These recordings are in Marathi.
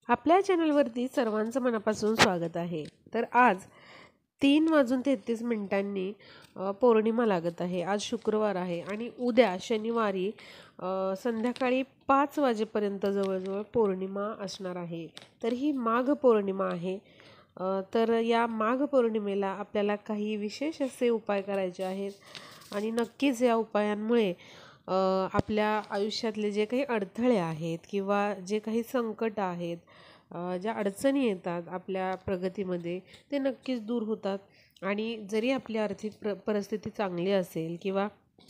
आपल्या चॅनलवरती सर्वांचं मनापासून स्वागत आहे. तर आज 3:33 पौर्णिमा लागत आहे. आज शुक्रवार आहे आणि उद्या शनिवारी संध्याकाळी 5 वाजेपर्यंत जवळजवळ पौर्णिमा असणार आहे. तर ही माघ पौर्णिमा आहे. तर या माघ पौर्णिमेला आपल्याला काही विशेष असे उपाय करायचे आहेत आणि नक्कीच या उपायांमुळे आपल्या आयुष्यातले जे काही अडथळे आहेत किंवा जे काही संकट आहेत, ज्या अडचणी येतात आपल्या प्रगतीमध्ये, ते नक्कीच दूर होतात आणि जरी आपली आर्थिक परिस्थिती चांगली असेल किंवा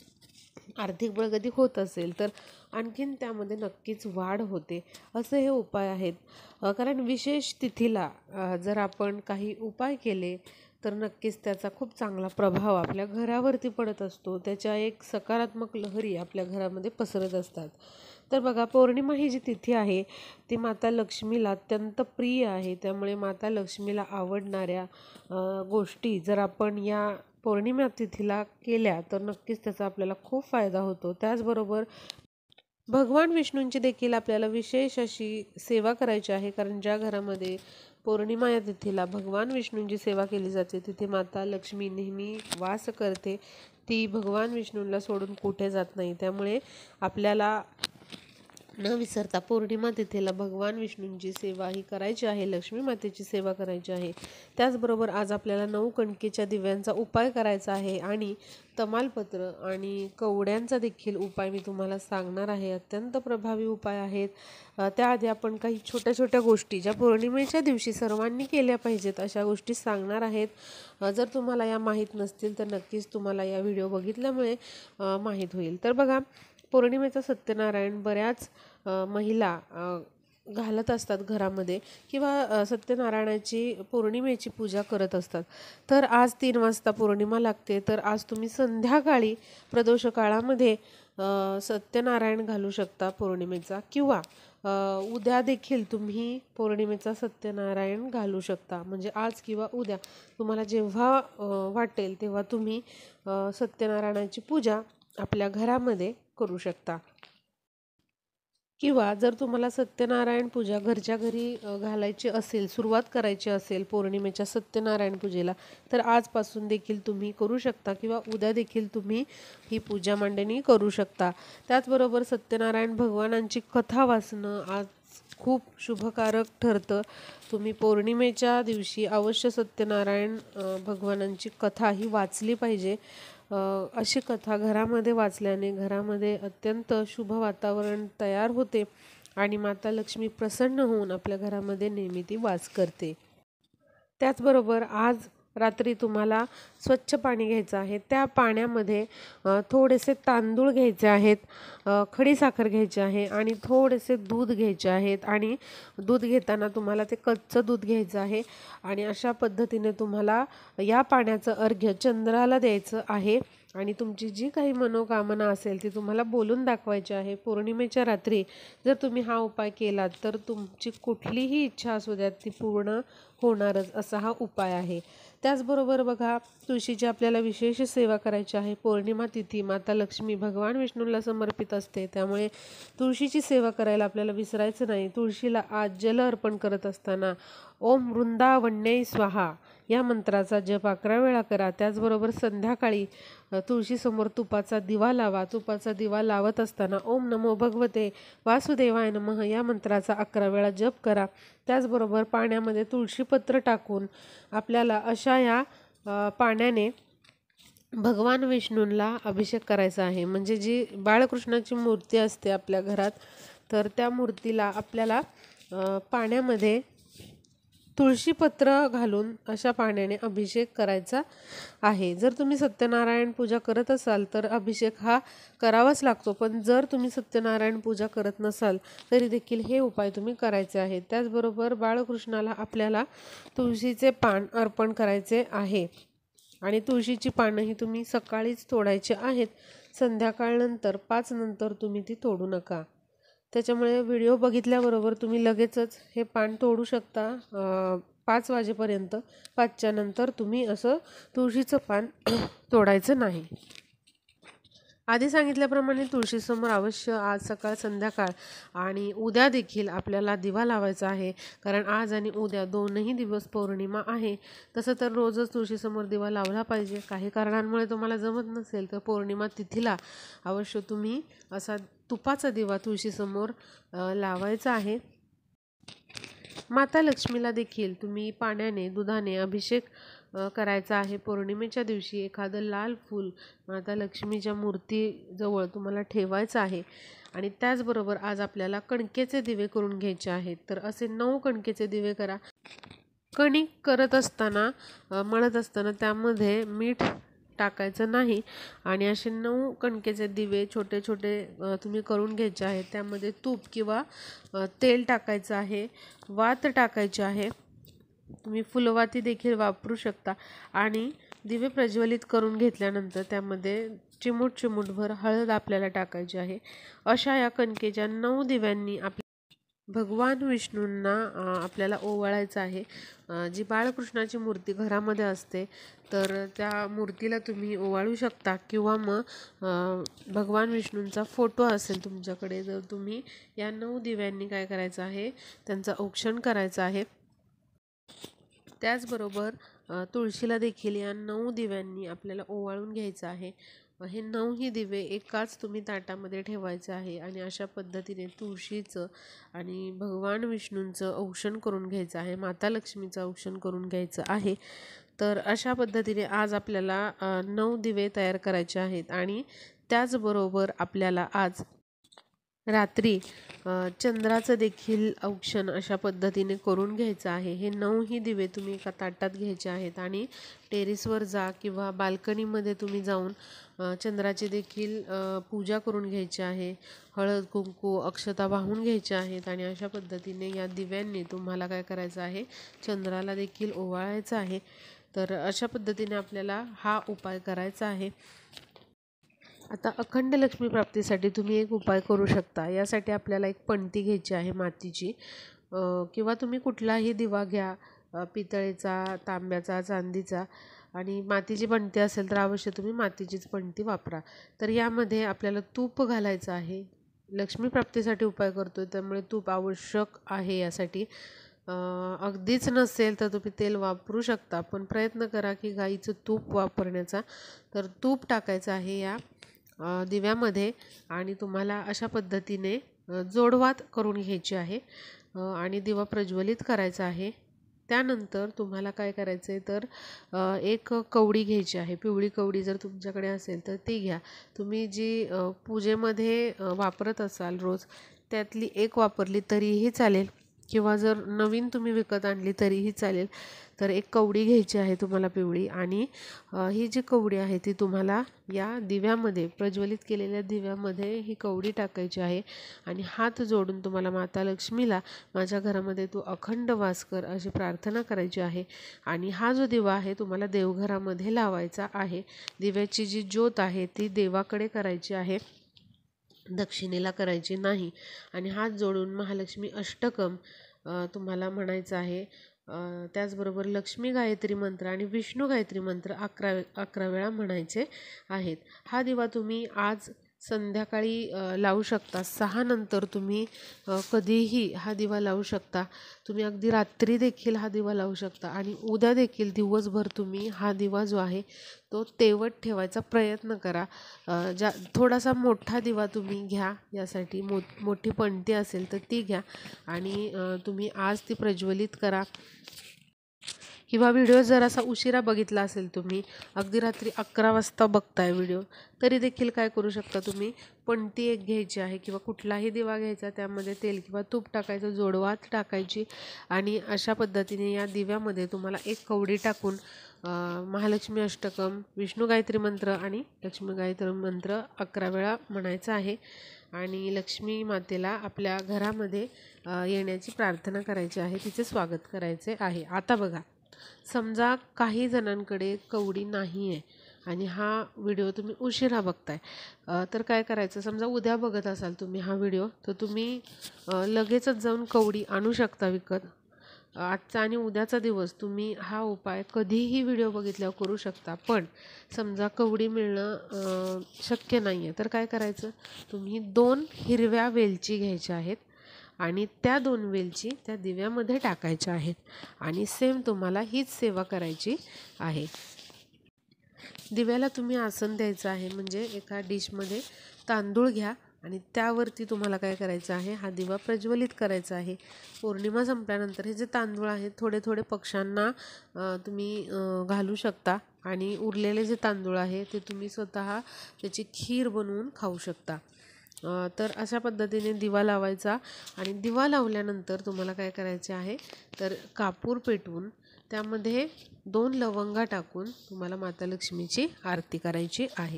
आर्थिक प्रगती होत असेल तर आणखीन त्यामध्ये नक्कीच वाढ होते. असे हे उपाय आहेत. कारण विशेष तिथीला जर आपण काही उपाय केले तर नक्कीच त्याचा खूप चांगला प्रभाव आपल्या घरावरती पडत असतो. त्याच्या एक सकारात्मक लहरी आपल्या घरामध्ये पसरत असतात. तर बघा, पौर्णिमा ही जी तिथी आहे ती माता लक्ष्मीला अत्यंत प्रिय आहे. त्यामुळे माता लक्ष्मीला आवडणाऱ्या गोष्टी जर आपण या पौर्णिमा तिथीला केल्या तर नक्कीच त्याचा आपल्याला खूप फायदा होतो. त्याचबरोबर भगवान विष्णूंची देखील आपल्याला विशेष अशी सेवा करायची आहे. कारण ज्या घरामध्ये पौर्णिमा या तिथीला भगवान विष्णूंची सेवा केली जाते तिथे माता लक्ष्मी नेहमी वास करते. ती भगवान विष्णूंना सोडून कुठे जात नाही. त्यामुळे आपल्याला न विसरता पौर्णिमा तिथीला भगवान विष्णूंची सेवा ही करायची आहे, लक्ष्मी मातेची सेवा करायची आहे. त्याचबरोबर आज आपल्याला 9 कणकेच्या दिव्यांचा उपाय करायचा आहे आणि तमालपत्र आणि कवड्यांचा देखील उपाय मी तुम्हाला सांगणार आहे. अत्यंत प्रभावी उपाय आहेत. त्याआधी आपण काही छोट्या छोट्या गोष्टी ज्या पौर्णिमेच्या दिवशी सर्वांनी केल्या पाहिजेत अशा गोष्टी सांगणार आहेत. जर तुम्हाला या माहीत नसतील तर नक्कीच तुम्हाला या व्हिडिओ बघितल्यामुळे माहीत होईल. तर बघा, पौर्णिमेचा सत्यनारायण बऱ्याच महिला घालत असतात घरामध्ये किंवा सत्यनारायणाची पौर्णिमेची पूजा करत असतात. तर आज 3 वाजता पौर्णिमा लागते. तर आज तुम्ही संध्याकाळी प्रदोष काळामध्ये सत्यनारायण घालू शकता पौर्णिमेचा, किंवा उद्या देखील तुम्ही पौर्णिमेचा सत्यनारायण घालू शकता. म्हणजे आज किंवा उद्या तुम्हाला जेव्हा वाटेल तेव्हा तुम्ही सत्यनारायणाची पूजा आपल्या घरामध्ये करू शकता. किंवा जर तुम्हाला सत्यनारायण पूजा घरच्या घरी घालायची असेल, सुरुवात करायची असेल पौर्णिमेच्या सत्यनारायण पूजेला, तर आजपासून देखील तुम्ही करू शकता किंवा उद्या देखील तुम्ही ही पूजा मांडणी करू शकता. त्याचबरोबर सत्यनारायण भगवानांची कथा वाचणं आज खूप शुभकारक ठरतं. तुम्ही पौर्णिमेच्या दिवशी अवश्य सत्यनारायण भगवानांची कथा ही वाचली पाहिजे. अशी कथा घरामध्ये वाचल्याने घरामध्ये अत्यंत शुभ वातावरण तयार होते आणि माता लक्ष्मी प्रसन्न होऊन आपल्या घरामध्ये नेहमी ती वास करते. त्याचबरोबर आज रात्री तुम्हाला स्वच्छ पाणी घ्यायचं आहे. त्या पाण्यामध्ये थोडेसे तांदूळ घ्यायचे आहेत, खडीसाखर घ्यायची आहे आणि थोडेसे दूध घ्यायचे आहेत. आणि दूध घेताना तुम्हाला ते कच्चं दूध घ्यायचं आहे आणि अशा पद्धतीने तुम्हाला या पाण्याचं अर्घ्य चंद्राला द्यायचं आहे. आणि तुमची जी काही मनोकामना असेल ती तुम्हाला बोलून दाखवायची आहे. पौर्णिमेच्या रात्री जर तुम्ही हा उपाय केलात तर तुमची कुठलीही इच्छा असू द्यात ती पूर्ण होणारच असा हा उपाय आहे. त्याचबरोबर बघा, तुळशीची आपल्याला विशेष सेवा करायची आहे. पौर्णिमा तिथी माता लक्ष्मी भगवान विष्णूला समर्पित असते. त्यामुळे तुळशीची सेवा करायला आपल्याला विसरायचं नाही. तुळशीला आज जल अर्पण करत असताना ओम वृंदावन्यै स्वाहा या मंत्राचा जप 11 वेळा करा. त्याचबरोबर संध्याकाळी तुळशीसमोर तुपाचा दिवा लावा. तुपाचा दिवा लावत असताना ओम नमो भगवते वासुदेवाय नमः या मंत्राचा 11 वेळा जप करा. त्याचबरोबर पाण्यामध्ये तुळशीपत्र टाकून आपल्याला अशा या पाण्याने भगवान विष्णूंना अभिषेक करायचा आहे. म्हणजे जी बाळकृष्णाची मूर्ती असते आपल्या घरात, तर त्या मूर्तीला आपल्याला पाण्यामध्ये तुळशीपत्र घालून अशा पाण्याने अभिषेक करायचा आहे. जर तुम्ही सत्यनारायण पूजा करत असाल तर अभिषेक हा करावाच लागतो. पण जर तुम्ही सत्यनारायण पूजा करत नसाल तरी देखील हे उपाय तुम्ही करायचे आहेत. त्याचबरोबर बाळकृष्णाला आपल्याला तुळशीचे पान अर्पण करायचे आहे आणि तुळशीची पानं ही तुम्ही सकाळीच तोडायची आहेत. संध्याकाळनंतर 5 नंतर तुम्ही ती तोडू नका. त्याच्यामुळे व्हिडिओ बघितल्याबरोबर तुम्ही लगेचच हे पान तोडू शकता 5 वाजेपर्यंत. 5च्या नंतर तुम्ही असं तुळशीचं पान तोडायचं नाही. आधी सांगितल्याप्रमाणे तुळशीसमोर अवश्य आज सकाळ संध्याकाळ आणि उद्या देखील आपल्याला दिवा लावायचा आहे, कारण आज आणि उद्या दोनही दिवस पौर्णिमा आहे. तसं तर रोजच तुळशीसमोर दिवा लावला पाहिजे. काही कारणांमुळे तुम्हाला जमत नसेल तर पौर्णिमा तिथीला अवश्य तुम्ही असा तुपाचा दिवा तुळशीसमोर लावायचा आहे. माता लक्ष्मीला देखील तुम्ही पाण्याने दुधाने अभिषेक करायचा आहे. पौर्णिमेच्या दिवशी एखादं लाल फूल माता लक्ष्मीच्या मूर्तीजवळ तुम्हाला ठेवायचं आहे. आणि त्याचबरोबर आज आपल्याला कणकेचे दिवे करून घ्यायचे आहेत. तर असे 9 कणकेचे दिवे करा. कणिक करत असताना मळत असताना त्यामध्ये मीठ टाकायचं नाही आणि असे 9 कणकेचे दिवे छोटे छोटे तुम्ही करून घ्यायचे आहेत. त्यामध्ये तूप किंवा तेल टाकायचं आहे, वात टाकायची आहे. तुम्ही फुलवाती देखील वापरू शकता. आणि दिवे प्रज्वलित करून घेतल्यानंतर त्यामध्ये चिमूटभर हळद आपल्याला टाकायची आहे. अशा या कणकेच्या 9 दिव्यांनी भगवान विष्णूंना आपल्याला ओवाळायचं आहे. जी बाळकृष्णाची मूर्ती घरामध्ये असते तर त्या मूर्तीला तुम्ही ओवाळू शकता, किंवा मग भगवान विष्णूंचा फोटो असेल तुमच्याकडे तर तुम्ही या 9 दिव्यांनी काय करायचं आहे, त्यांचं औक्षण करायचं आहे. त्याचबरोबर तुळशीला देखील या 9 दिव्यांनी आपल्याला ओवाळून घ्यायचं आहे. हे 9ही दिवे एकाच तुम्ही ताटामध्ये ठेवायचे आहे आणि अशा पद्धतीने तुळशीचं आणि भगवान विष्णूंचं औक्षण करून घ्यायचं आहे, माता लक्ष्मीचं औक्षण करून घ्यायचं आहे. तर अशा पद्धतीने आज आपल्याला 9 दिवे तयार करायचे आहेत. आणि त्याचबरोबर आपल्याला आज रात्री चंद्राचं देखील औक्षण अशा पद्धतीने करून घ्यायचं आहे. हे 9ही दिवे तुम्ही एका ताटात घ्यायचे आहेत आणि टेरेसवर जा किंवा बाल्कनीमध्ये तुम्ही जाऊन चंद्राची देखील पूजा करून घ्यायची आहे. हळद कुंकू अक्षता वाहून घ्यायच्या आहेत आणि अशा पद्धतीने या दिव्यांनी तुम्हाला काय करायचं आहे, चंद्राला देखील ओवाळायचं आहे. तर अशा पद्धतीने आपल्याला हा उपाय करायचा आहे. आता अखंड लक्ष्मी प्राप्तीसाठी तुम्ही एक उपाय करू शकता. यासाठी आपल्याला एक पणती घ्यायची आहे मातीची, किंवा तुम्ही कुठलाही दिवा घ्या, पितळेचा, तांब्याचा, चांदीचा. आणि मातीची पणती असेल तर अवश्य तुम्ही मातीचीच पणती वापरा. तर यामध्ये आपल्याला तूप घालायचं आहे. लक्ष्मी प्राप्तीसाठी उपाय करतोय त्यामुळे तूप आवश्यक आहे. यासाठी अगदीच नसेल तर तुम्ही तेल वापरू शकता, पण प्रयत्न करा की गाईचं तूप वापरण्याचा. तर तूप टाकायचं आहे या दिव्यामध्ये आणि तुम्हाला अशा पद्धतीने जोडवात करून घ्यायची आहे आणि दिवा प्रज्वलित करायचा आहे. त्यानंतर तुम्हाला काय करायचं आहे तर एक कवडी घ्यायची आहे. पिवळी कवडी जर तुमच्याकडे असेल तर ती घ्या. तुम्ही जी पूजेमध्ये वापरत असाल रोज त्यातली एक वापरली तरीही चालेल, किंवा जर नवीन तुम्ही विकत आणली तरीही चालेल. तर एक कवडी घ्यायची आहे तुम्हाला पिवळी, आणि ही जी कवडी आहे ती तुम्हाला या दिव्यामध्ये, प्रज्वलित केलेल्या दिव्यामध्ये ही कवडी टाकायची आहे. आणि हात जोडून तुम्हाला माता लक्ष्मीला माझ्या घरामध्ये तू अखंड वास कर अशी प्रार्थना करायची आहे. आणि हा जो दिवा आहे तुम्हाला देवघरामध्ये लावायचा आहे. दिव्याची जी ज्योत आहे ती देवाकडे करायची आहे, दक्षिणेला करायची नाही. आणि हात जोडून महालक्ष्मी अष्टकम तुम्हाला म्हणायचं आहे. त्याचबरोबर लक्ष्मी गायत्री मंत्र आणि विष्णू गायत्री मंत्र 11 वेळा म्हणायचे आहेत. हा दिवा तुम्ही आज संध्याकाळी लावू शकता. 6 नंतर तुम्ही कधीही हा दिवा लावू शकता. तुम्ही अगदी रात्री देखील हा दिवा लावू शकता आणि उद्या देखील दिवसभर तुम्ही हा दिवा जो आहे तो तेवत ठेवायचा प्रयत्न करा. थोडासा मोठा दिवा तुम्ही घ्या. यासाठी मोठी पणती असेल तर ती घ्या आणि तुम्ही आज ती प्रज्वलित करा. किंवा व्हिडिओ जरासा उशिरा बघितला असेल, तुम्ही अगदी रात्री 11 वाजता बघताय व्हिडिओ, तरी देखील काय करू शकता, तुम्ही पणती एक घ्यायची आहे किंवा कुठलाही दिवा घ्यायचा, त्यामध्ये तेल किंवा तूप टाकायचं, जोडवात टाकायची आणि अशा पद्धतीने या दिव्यामध्ये तुम्हाला एक कवडी टाकून महालक्ष्मी अष्टकम, विष्णू गायत्री मंत्र आणि लक्ष्मी गायत्री मंत्र 11 वेळा म्हणायचा आहे आणि लक्ष्मी मातेला आपल्या घरामध्ये येण्याची प्रार्थना करायची आहे, तिचे स्वागत करायचे आहे. आता बघा, समजा काही जणांकडे कवडी नाही आहे आणि हा व्हिडिओ तुम्ही उशिरा बघताय, तर काय करायचं, समजा उद्या बघत असाल तुम्ही हा व्हिडिओ, तर तुम्ही लगेचच जाऊन कवडी आणू शकता विकत. आजचा आणि उद्याचा दिवस तुम्ही हा उपाय कधीही व्हिडिओ बघितल्यावर करू शकता. पण समजा कवडी मिळणं शक्य नाही आहे तर काय करायचं, तुम्ही 2 हिरव्या वेलची घ्यायच्या आहेत आणि त्या 2 वेलची त्या दिव्यामध्ये टाकायच्या आहेत आणि सेम तुम्हाला हीच सेवा करायची आहे. दिव्याला तुम्ही आसन द्यायचं आहे, म्हणजे एका डिशमध्ये तांदूळ घ्या आणि त्यावरती तुम्हाला काय करायचं आहे, हा दिवा प्रज्वलित करायचा आहे. पौर्णिमा संपल्यानंतर हे जे तांदूळ आहेत थोडे थोडे पक्ष्यांना तुम्ही घालू शकता आणि उरलेले जे तांदूळ आहे ते तुम्ही स्वतः त्याची खीर बनवून खाऊ शकता. तर अशा पद्धतीने दिवा लावायचा आणि दिवा लावल्यानंतर तुम्हाला काय करायचे आहे, तर कापूर पेटवून त्यामध्ये 2 लवंगा टाकून तुम्हाला माता लक्ष्मीची आरती करायची आहे.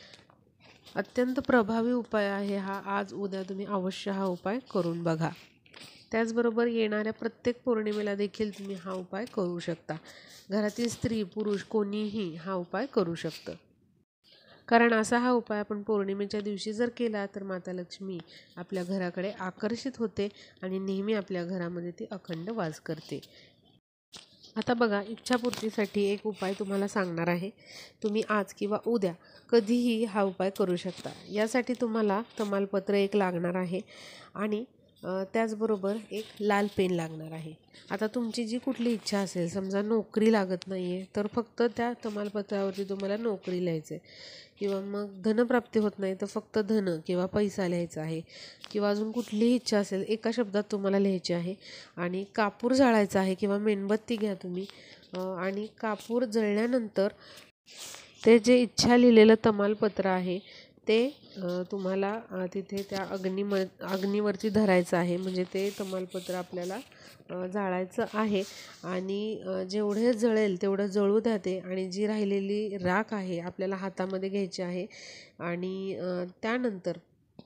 अत्यंत प्रभावी उपाय आहे हा. आज उद्या तुम्ही अवश्य हा उपाय करून बघा. त्याचबरोबर येणाऱ्या प्रत्येक पौर्णिमेला देखील तुम्ही हा उपाय करू शकता. घरातील स्त्री पुरुष कोणीही हा उपाय करू शकतं. कारण असा हा उपाय आपण पौर्णिमेच्या दिवशी जर केला तर माता लक्ष्मी आपल्या घराकडे आकर्षित होते आणि नेहमी आपल्या घरामध्ये ती अखंड वास करते. आता बघा, इच्छापूर्तीसाठी एक उपाय तुम्हाला सांगणार आहे. तुम्ही आज किंवा उद्या कधीही हा उपाय करू शकता. यासाठी तुम्हाला तमालपत्र एक लागणार आहे आणि त्याचबरोबर एक लाल पेन लागणार आहे. आता तुमची जी कुठली इच्छा असेल, समजा नोकरी लागत नाही आहे तर फक्त त्या तमालपत्रावरती तुम्हाला नोकरी लिहायचं आहे, किंवा मग धनप्राप्ती होत नाही तर फक्त धन किंवा पैसा लिहायचा आहे, किंवा अजून कुठलीही इच्छा असेल एका शब्दात तुम्हाला लिहायची आहे. आणि कापूर जाळायचा आहे किंवा मेणबत्ती घ्या तुम्ही आणि कापूर जळल्यानंतर ते जे इच्छा लिहिलेलं तमालपत्र आहे ते तुम्हाला तिथे त्या अग्नीवरती धरायचं आहे. म्हणजे ते तमालपत्र आपल्याला जाळायचं आहे आणि जेवढे जळेल तेवढं जळू द्या ते, आणि जी राहिलेली राख आहे आपल्याला हातामध्ये घ्यायची आहे आणि त्यानंतर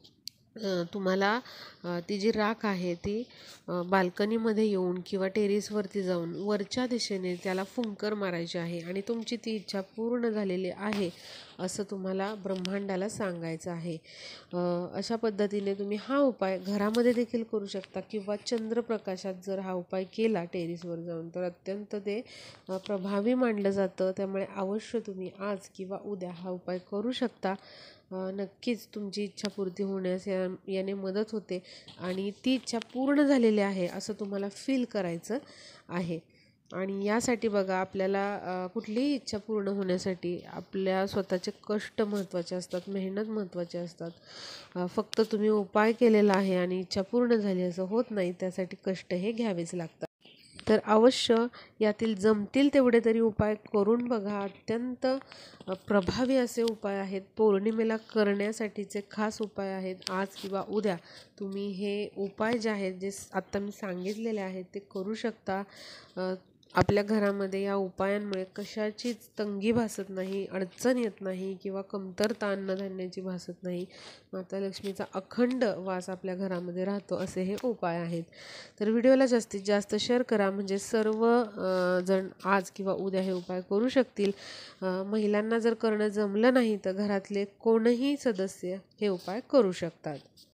तुम्हाला ती जी राख आहे ती बाल्कनीमध्ये येऊन किंवा टेरेसवरती जाऊन वरच्या दिशेने त्याला फुंकर मारायची आहे आणि तुमची ती इच्छा पूर्ण झालेली आहे असं तुम्हाला ब्रह्मांडाला सांगायचं आहे. अशा पद्धतीने तुम्ही हा उपाय घरामध्ये देखील करू शकता किंवा चंद्रप्रकाशात जर हा उपाय केला टेरेसवर जाऊन तर अत्यंत ते प्रभावी मानलं जातं. त्यामुळे अवश्य तुम्ही आज किंवा उद्या हा उपाय करू शकता. नक्कीच तुमची इच्छापूर्ती होण्यास याने मदत होते आणि ती इच्छा पूर्ण झालेली आहे असं तुम्हाला फील करायचं आहे. आणि यासाठी बघा, आपल्याला कुठलीही इच्छा पूर्ण होण्यासाठी आपल्या स्वतःचे कष्ट महत्त्वाचे असतात, मेहनत महत्त्वाची असतात. फक्त तुम्ही उपाय केलेला आहे आणि इच्छा पूर्ण झाली असं होत नाही, त्यासाठी कष्ट हे घ्यावेच लागतात. तर अवश्य यातील जमतील तेवढे तरी उपाय करून बघा. अत्यंत प्रभावी असे उपाय आहेत, पौर्णिमेला करण्यासाठीचे खास उपाय आहेत. आज किंवा उद्या तुम्ही हे उपाय जे आहेत, जे आत्ता मी सांगितलेले आहेत ते करू शकता. आपल्या घरामध्ये या उपायांमुळे कशाचीच तंगी भासत नाही, अडचण येत नाही किंवा कमतरता अन्नधान्याची भासत नाही. माता लक्ष्मीचा अखंड वास आपल्या घरामध्ये राहतो असे हे उपाय आहेत. तर व्हिडिओला जास्तीत जास्त शेअर करा, म्हणजे सर्व जण आज किंवा उद्या हे उपाय करू शकतील. महिलांना जर करणं जमलं नाही तर घरातले कोणीही सदस्य हे उपाय करू शकतात.